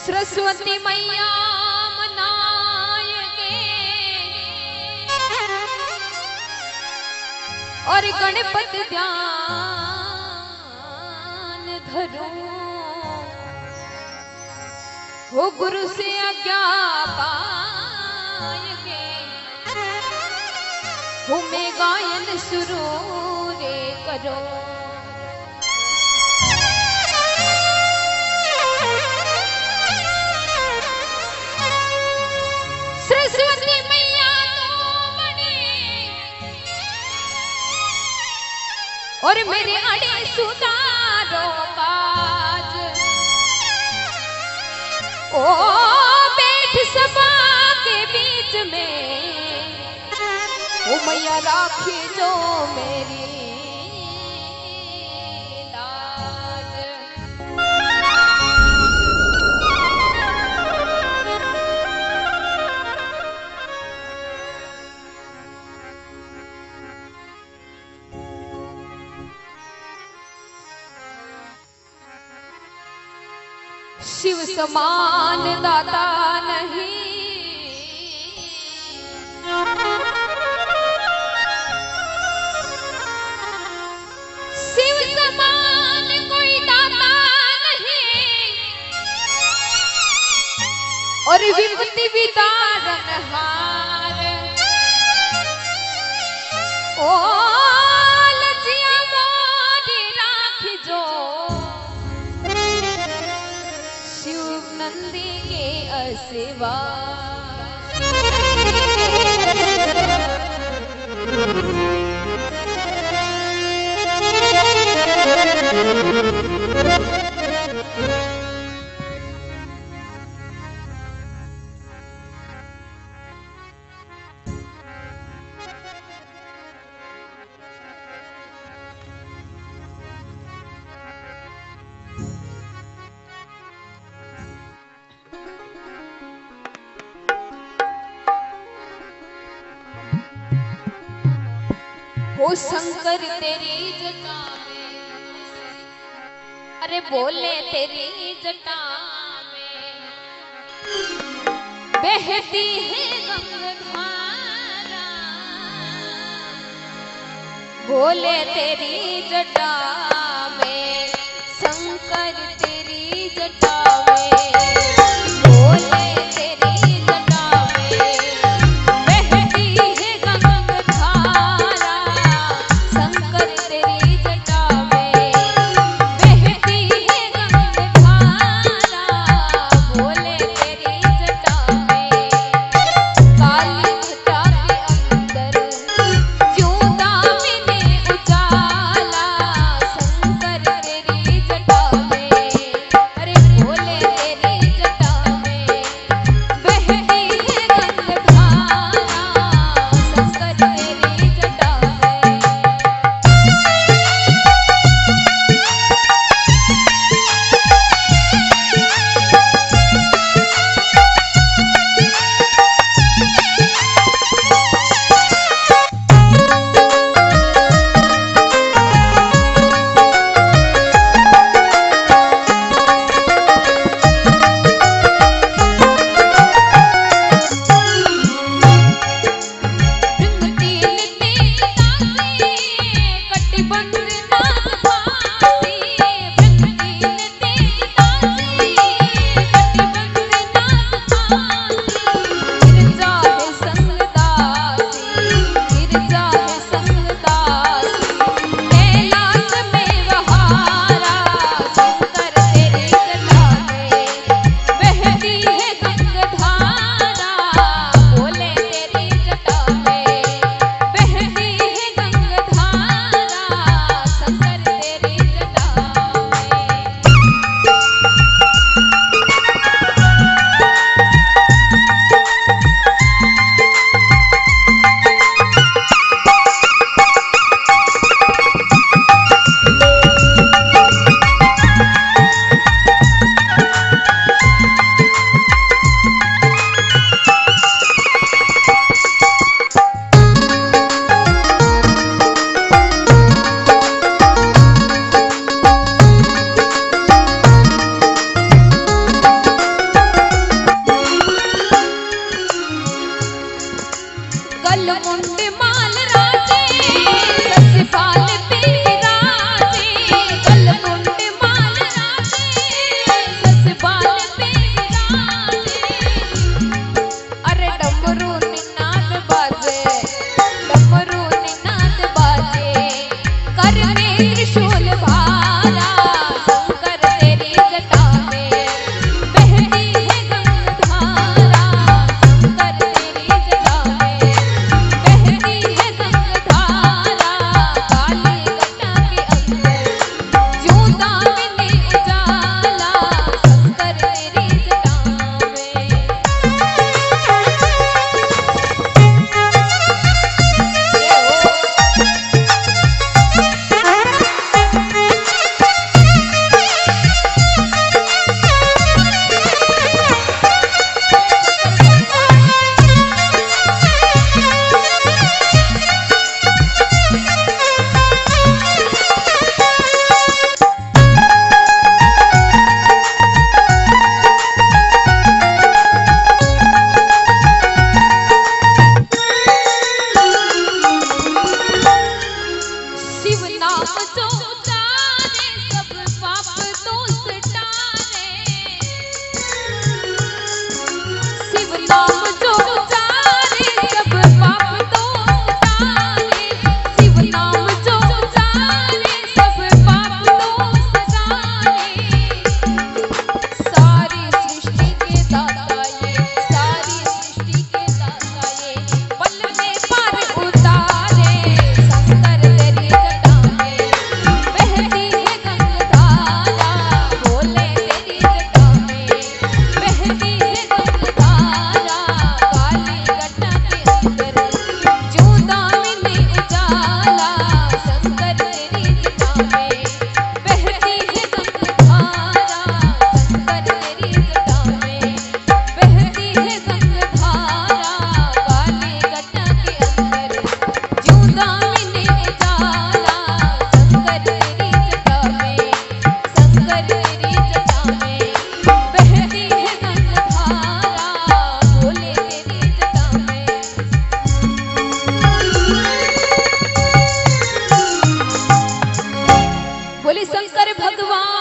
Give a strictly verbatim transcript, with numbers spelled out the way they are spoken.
सरस्वती मैया मनाएंगे और गणपति ध्यान धरो वो गुरु से आज्ञा पाएंगे वो में गायन शुरू रे करो। सरस्वती मैया तो बने और मेरे अड़े सुधारो काज ओ बैठ सभा के बीच में ओ मैया राखी जो मेरी शिव समान दाता नहीं शिव समान कोई दाता नहीं और विपत्ति विदारन हार ओ लजिया मोरी राख जो नंदी के असेवा वो शंकर तेरी जटा में अरे बोले तेरी जटा में बहती है गंगाधारा बोले तेरी जटा में शंकर तेरी जटा में बोले संग बोले शंकर भगवान